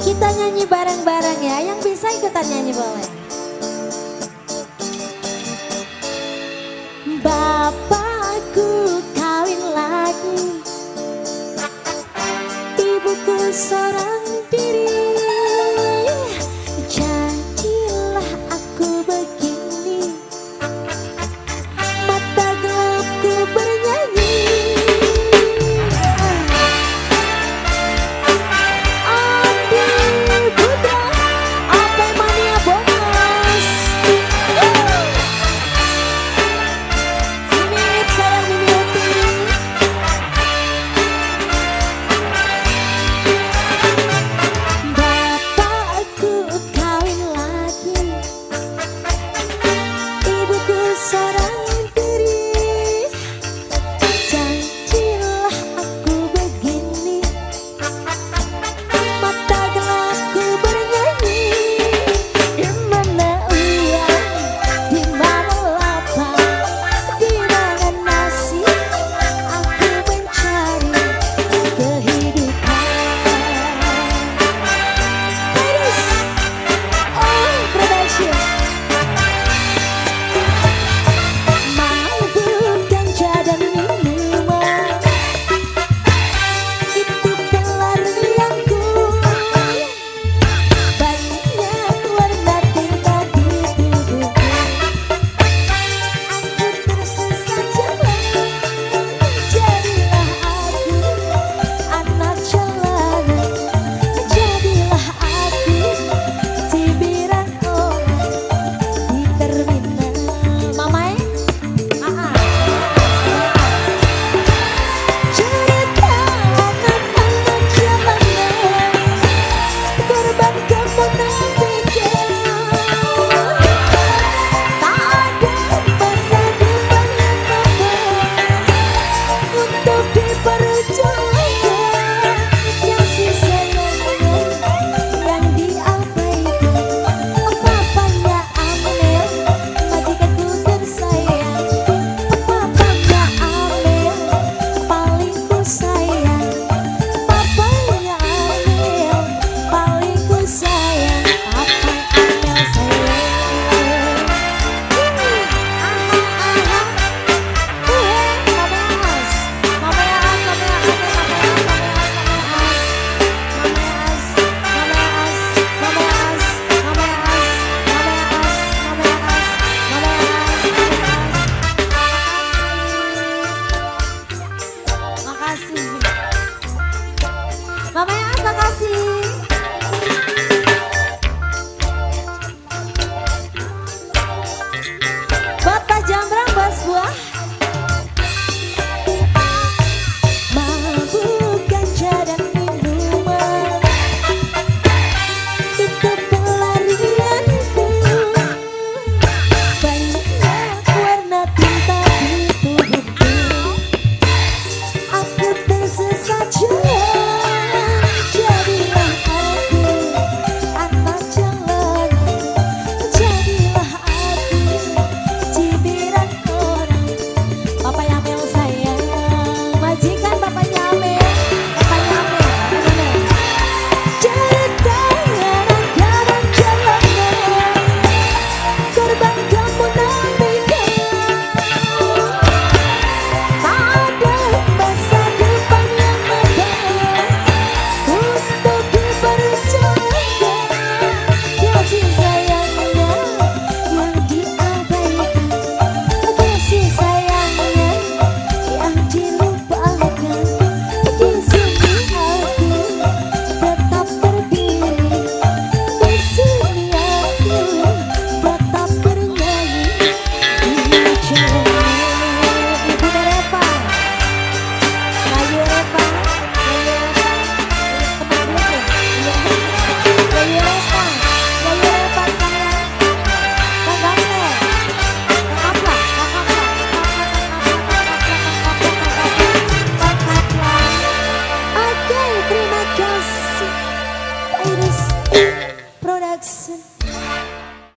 Kita nyanyi bareng-bareng ya, yang bisa ikutan nyanyi boleh. Bapakku kawin lagi, ibuku seorang diri. Jadilah aku begini, mata gelapku bernyanyi. Andi Putra, apa mania bonus? Mimit sayang mimiti. Bapakku kawin lagi, ibuku seorang diri. Jadilah aku begini, mata gelapku bernyanyi. Di mana uang, di mana lapang, di mana nasi, aku mencari kehidupan. Ladies, oh production. Mabuk ganja dan minuman, itu pelarianku. Banyak warna tinta di tubuhku, aku tersesat jalan. Jadilah aku anak jalanan, jadilah aku cibiran orang di terminal. Mamai, cerita anak-anak jalanan, korban kemunafikan. Tak ada masa depan yang aman untuk diperjuangkan. Yang sisanya yang diabaikan. Papanya Amel, majikanku tersayang. Papanya Amel, paling ku sayang. Papanya Amel, paling ku sayang. Papa Amel sayang. Makasih. Makasih.